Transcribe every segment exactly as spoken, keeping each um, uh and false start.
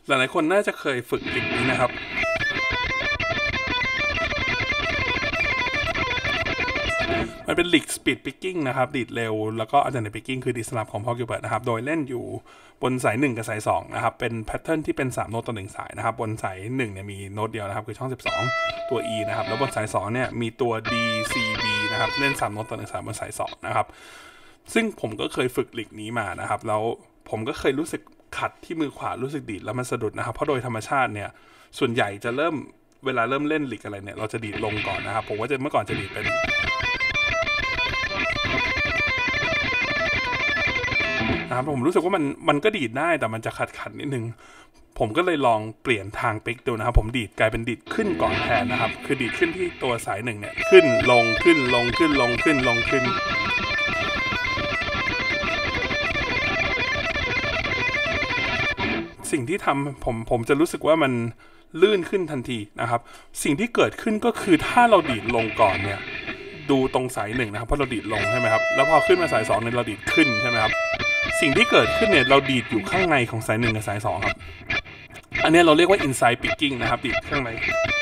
หลายๆคนน่าจะเคยฝึกลิกนี้นะครับมันเป็นลิกสปีดพิกกิ้งนะครับดีดเร็วแล้วก็อัลเทอร์เนทพิกกิ้งคือดีดสลับของพอกิวเบิร์ตนะครับโดยเล่นอยู่บนสายหนึ่งกับสายสองนะครับเป็นแพทเทิร์นที่เป็นสามโน้ตต่อหนึ่งสายนะครับบนสายหนึ่งเนี่ยมีโน้ตเดียวนะครับคือช่องสิบสองตัว E นะครับแล้วบนสายสองเนี่ยมีตัว D C B นะครับเล่นสามโน้ตต่อหนึ่งสายบนสายสองนะครับซึ่งผมก็เคยฝึกลิกนี้มานะครับแล้วผมก็เคยรู้สึกขัดที่มือขวารู้สึกดีดแล้วมันสะดุดนะครับเพราะโดยธรรมชาติเนี่ยส่วนใหญ่จะเริ่มเวลาเริ่มเล่นลิกอะไรเนี่ยเราจะดีดลงก่อนนะครับผมว่าจะเมื่อก่อนจะดีดเป็นนะครับผมรู้สึกว่ามันมันก็ดีดได้แต่มันจะขัดขัดนิดนึงผมก็เลยลองเปลี่ยนทางปิกดูนะครับผมดีดกลายเป็นดีดขึ้นก่อนแทนนะครับคือดีดขึ้นที่ตัวสายหนึ่งเนี่ยขึ้นลงขึ้นลงขึ้นลงขึ้นลงขึ้นสิ่งที่ทำผมผมจะรู้สึกว่ามันลื่นขึ้นทันทีนะครับสิ่งที่เกิดขึ้นก็คือถ้าเราดีดลงก่อนเนี่ยดูตรงสายหนึ่งนะครับเพราะเราดีดลงใช่ไหมครับแล้วพอขึ้นมาสายสองเนี่ยเราดีดขึ้นใช่ไหมครับสิ่งที่เกิดขึ้นเนี่ยเราดีดอยู่ข้างในของสายหนึ่งกับสายสองครับอันนี้เราเรียกว่า inside picking นะครับดีดข้างใน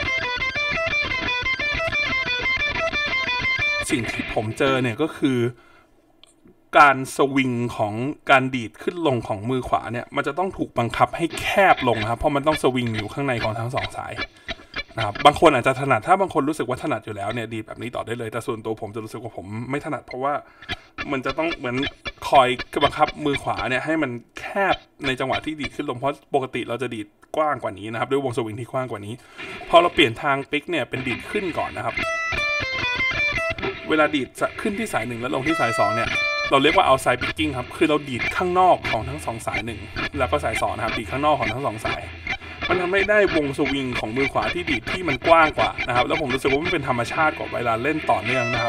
สิ่งที่ผมเจอเนี่ยก็คือการสวิงของการดีดขึ้นลงของมือขวาเนี่ยมันจะต้องถูกบังคับให้แคบลงนะครับเพราะมันต้องสวิงอยู่ข้างในของทั้งสองสายนะครับบางคนอาจจะถนัดถ้าบางคนรู้สึกว่าถนัดอยู่แล้วเนี่ยดีแบบนี้ต่อได้เลยแต่ส่วนตัวผมจะรู้สึกว่าผมไม่ถนัดเพราะว่ามันจะต้องเหมือนคอยบังคับมือขวาเนี่ยให้มันแคบในจังหวะที่ดีดขึ้นลงเพราะปกติเราจะดีดกว้างกว่านี้นะครับด้วยวงสวิงที่กว้างกว่านี้พอเราเปลี่ยนทางปิกเนี่ยเป็นดีดขึ้นก่อนนะครับเวลาดีดจะขึ้นที่สายหนึ่งแล้วลงที่สายสองเนี่ยเราเรียกว่า outside picking ครับคือเราดีดข้างนอกของทั้งสองสายหนึ่งแล้วก็สายสองนะครับดีดข้างนอกของทั้งสองสายมันทำให้ได้วงสวิงของมือขวาที่ดีดที่มันกว้างกว่านะครับแล้วผมรู้สึกว่ามันเป็นธรรมชาติกว่าเวลาเล่นต่อเนื่องนะครับ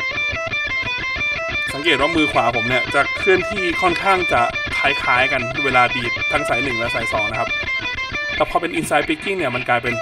สังเกตว่ามือขวาผมเนี่ยจะเคลื่อนที่ค่อนข้างจะคล้ายๆกันเวลาดีดทั้งสายหนึ่งและสายสองนะครับแต่พอเป็น inside picking เนี่ยมันกลายเป็น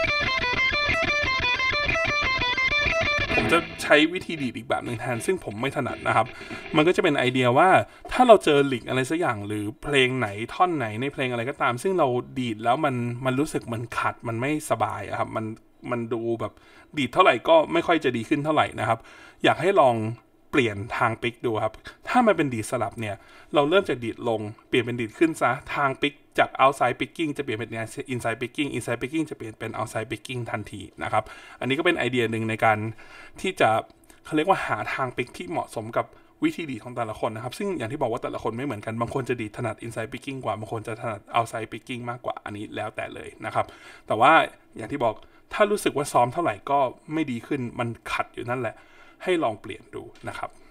ผมจะใช้วิธีดีดอีกแบบหนึ่งแทนซึ่งผมไม่ถนัดนะครับมันก็จะเป็นไอเดียว่าถ้าเราเจอลิกอะไรสักอย่างหรือเพลงไหนท่อนไหนในเพลงอะไรก็ตามซึ่งเราดีดแล้วมันมันรู้สึกมันขัดมันไม่สบายครับมันมันดูแบบดีดเท่าไหร่ก็ไม่ค่อยจะดีขึ้นเท่าไหร่นะครับอยากให้ลองเปลี่ยนทางปิกดูครับถ้ามันเป็นดีดสลับเนี่ยเราเริ่มจากดีดลงเปลี่ยนเป็นดีดขึ้นซะทางปิกจาก outside picking จะเปลี่ยนเป็น inside picking inside picking จะเปลี่ยนเป็น outside picking ทันทีนะครับอันนี้ก็เป็นไอเดียหนึ่งในการที่จะเขาเรียกว่าหาทางปิกที่เหมาะสมกับวิธีดีดของแต่ละคนนะครับซึ่งอย่างที่บอกว่าแต่ละคนไม่เหมือนกันบางคนจะดีดถนัด inside picking กว่าบางคนจะถนัด outside picking มากกว่าอันนี้แล้วแต่เลยนะครับแต่ว่าอย่างที่บอกถ้ารู้สึกว่าซ้อมเท่าไหร่ก็ไม่ดีขึ้นมันขัดอยู่นั่นแหละให้ลองเปลี่ยนดูนะครับ